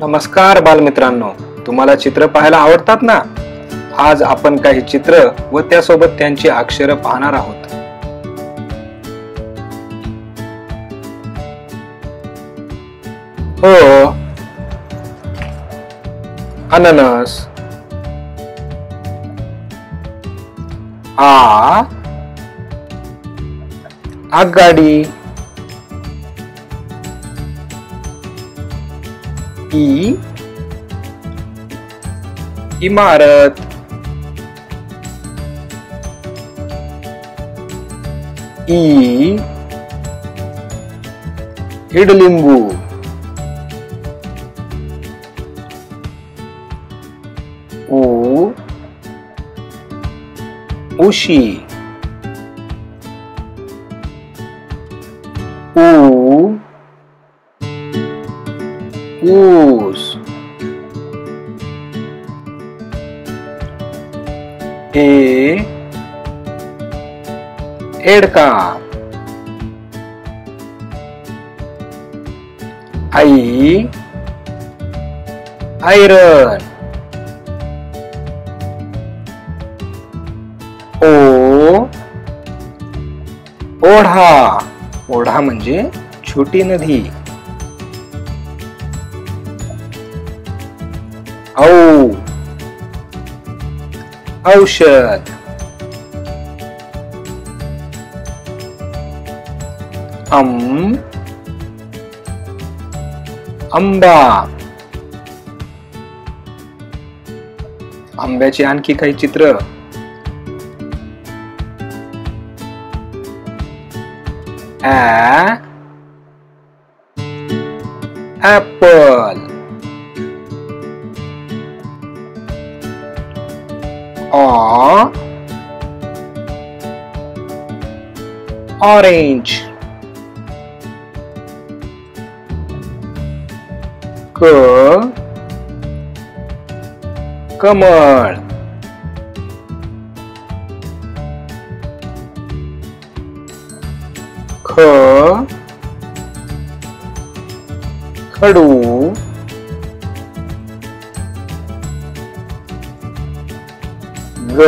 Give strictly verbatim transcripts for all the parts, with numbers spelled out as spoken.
नमस्कार बालमित्रांनो, तुम्हाला चित्र पाहायला आवडतात ना? आज आपण काही चित्र व त्यासोबत त्यांची अक्षरे पाहणार आहोत. हो, अननस. आ, आगगाडी. ई, इमारत. ई, इडलिंबू. ऊ, उशी. ऊ, ऊस. ए, एडका. आई, आयरन. ओ, ओढा. ओढा म्हणजे छोटी नदी. औ, औषध. अम, आंबा. आंब्याची आणखी काही चित्र. ॲ, ॲपल. ऑ, ऑरेंज. क, कमळ. ख, खडू. ग,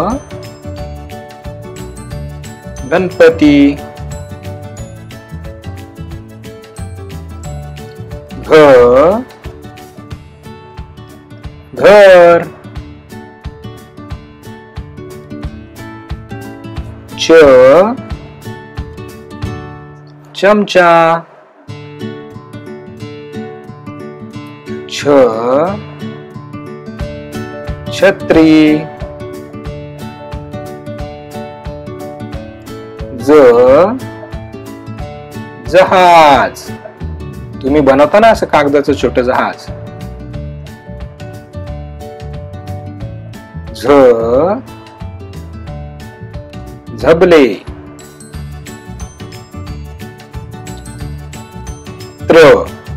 गणपती. घ, घर. च, चमचा. छ, छत्री. ज, जहाज. तुम्ही बनवता ना असं कागदाचं छोटं जहाज. झ, झबले. त्र,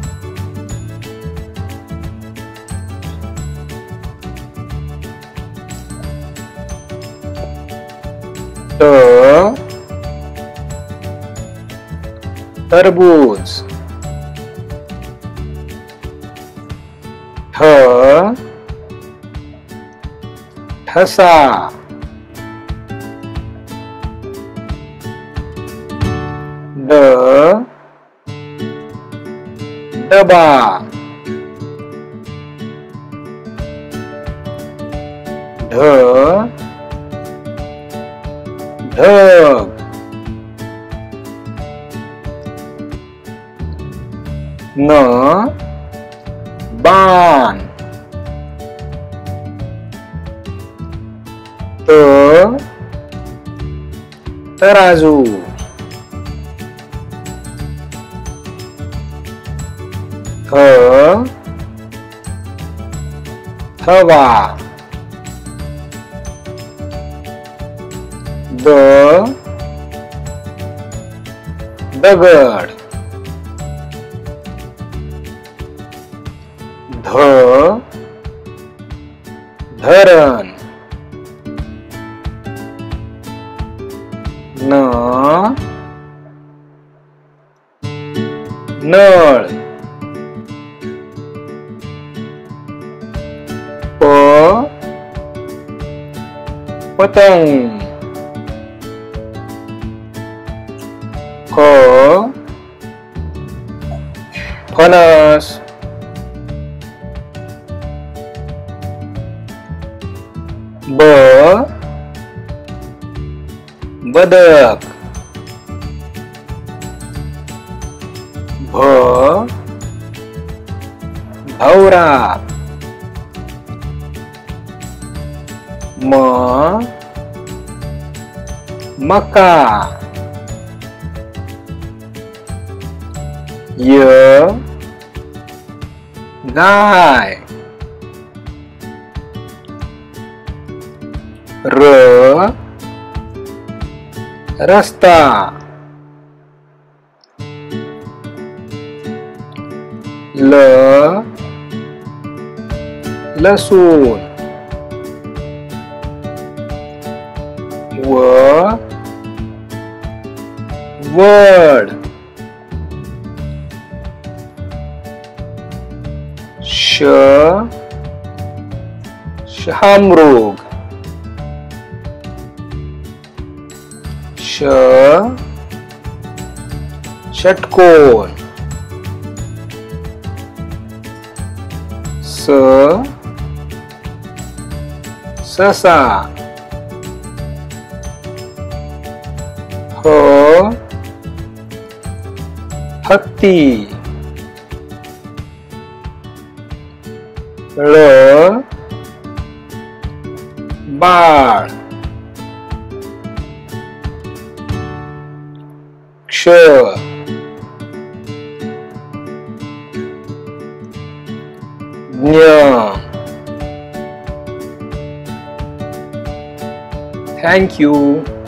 त, तरबूज. ठ, ठसा. ड, डबा. ढ, ढग. न, बाण. त, तराजू. थ, थवा. द, दगड. ध, धरण. न, नळ. पतंग. फ फणस. ब बदक. भ भौरा. म मका. य गाय. र रस्ता. ल लसूण. व वड. श शहामृग. श षटकोन. स ससा. ह हत्ती. ळ बाळ. क्ष ज्ञ. Thank you.